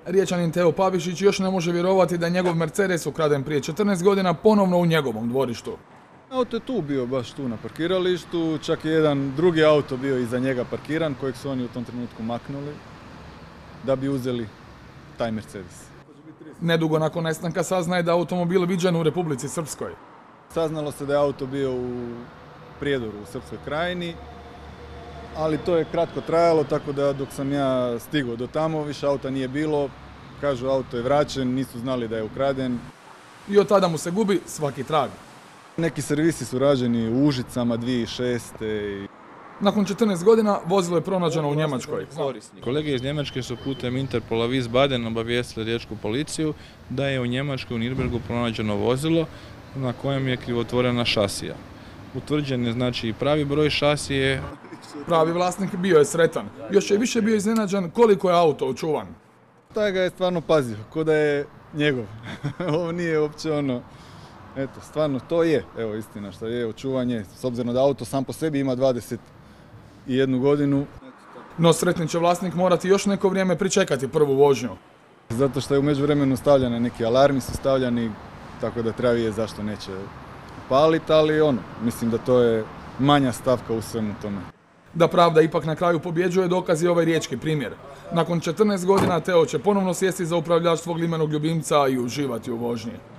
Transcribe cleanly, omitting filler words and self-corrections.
Riječanin Teo Pavišić još ne može vjerovati da je njegov Mercedes ukraden prije 14 godina ponovno u njegovom dvorištu. Auto je tu bio, baš tu na parkiralištu, čak je jedan drugi auto bio iza njega parkiran, kojeg su oni u tom trenutku maknuli da bi uzeli taj Mercedes. Nedugo nakon nestanka saznaje da je automobil viđen u Republici Srpskoj. Saznalo se da je auto bio u Prijedoru u Srpskoj krajini, ali to je kratko trajalo, tako da dok sam ja stigao do tamo, više auta nije bilo. Kažu, auto je vraćen, nisu znali da je ukraden. I od tada mu se gubi svaki trag. Neki servisi su rađeni u Užicama 2006. Nakon 14 godina vozilo je pronađeno u Njemačkoj. Kolege iz Njemačke su putem Interpola Wiesbaden obavijestili riječku policiju da je u Njemačkoj u Nürnbergu pronađeno vozilo na kojem je krivotvorena šasija. Utvrđen je znači i pravi broj šasije. Pravi vlasnik bio je sretan. Još je više bio iznenađen koliko je auto očuvan. Taj ga je stvarno pazio, ko da je njegov. Ovo nije uopće ono. Eto, stvarno to je, evo istina što je očuvanje, s obzirom da auto sam po sebi ima 21 godinu. No sretni će vlasnik morati još neko vrijeme pričekati prvu vožnju. Zato što je u međuvremenu stavljane, neki alarmi su stavljani, tako da treba vidjeti zašto neće paliti, ali mislim da to je manja stavka u svemu tome. Da pravda ipak na kraju pobjeđuje dokaz je ovaj riječki primjer. Nakon 14 godina Teo će ponovno sjesti za upravljač svog limenog ljubimca i uživati u vožnji.